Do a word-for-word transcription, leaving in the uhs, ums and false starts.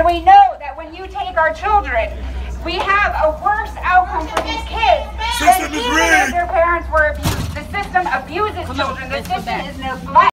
we know that when you take our children, we have a worse outcome for these kids than even if their parents were abused. The system abuses children. The system is neglect.